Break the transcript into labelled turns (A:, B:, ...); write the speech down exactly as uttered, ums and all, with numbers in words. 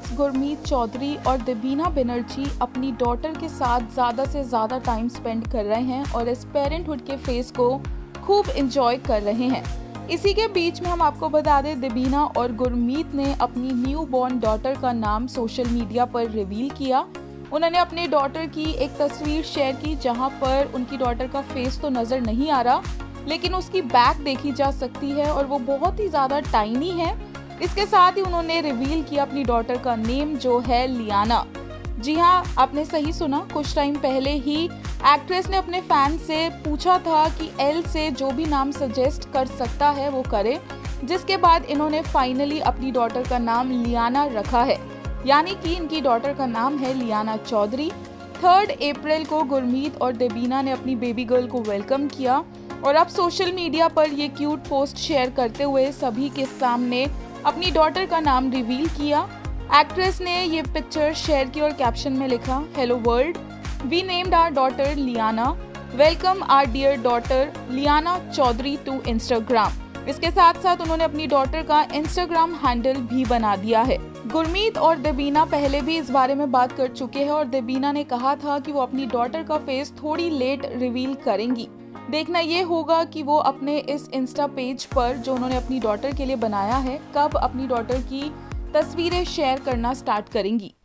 A: Parents Gurmeet Chaudhary और देबीना बनर्जी अपनी daughter के साथ ज़्यादा से ज़्यादा टाइम स्पेंड कर रहे हैं और इस पेरेंटहुड के फेस को खूब इंजॉय कर रहे हैं। इसी के बीच में हम आपको बता दें, देबीना और गुरमीत ने अपनी न्यू बॉर्न डॉटर का नाम सोशल मीडिया पर रिवील किया। उन्होंने अपने डॉटर की एक तस्वीर शेयर की जहां पर उनकी डॉटर का फेस तो नज़र नहीं आ रहा, लेकिन उसकी बैक देखी जा सकती है और वो बहुत ही ज़्यादा टाइनी है। इसके साथ ही उन्होंने रिवील किया अपनी डॉटर का नेम जो है लियाना। जी हाँ, आपने सही सुना, कुछ टाइम पहले ही एक्ट्रेस ने अपने फैन से पूछा था कि एल से जो भी नाम सजेस्ट कर सकता है वो करे, जिसके बाद इन्होंने फाइनली अपनी डॉटर का नाम लियाना रखा है, यानी कि इनकी डॉटर का नाम है लियाना चौधरी। थर्ड अप्रैल को गुरमीत और देबीना ने अपनी बेबी गर्ल को वेलकम किया और अब सोशल मीडिया पर ये क्यूट पोस्ट शेयर करते हुए सभी के सामने अपनी डॉटर का नाम रिवील किया। एक्ट्रेस ने ये पिक्चर शेयर की और कैप्शन में लिखा, hello world, we named our daughter Liyana, welcome our dear daughter Liyana Chaudhary to Instagram. इसके साथ साथ उन्होंने अपनी डॉटर का इंस्टाग्राम हैंडल भी बना दिया है। गुरमीत और देबीना पहले भी इस बारे में बात कर चुके हैं और देबीना ने कहा था कि वो अपनी डॉटर का फेस थोड़ी लेट रिवील करेंगी। देखना ये होगा कि वो अपने इस इंस्टा पेज पर जो उन्होंने अपनी डॉटर के लिए बनाया है, कब अपनी डॉटर की तस्वीरें शेयर करना स्टार्ट करेंगी।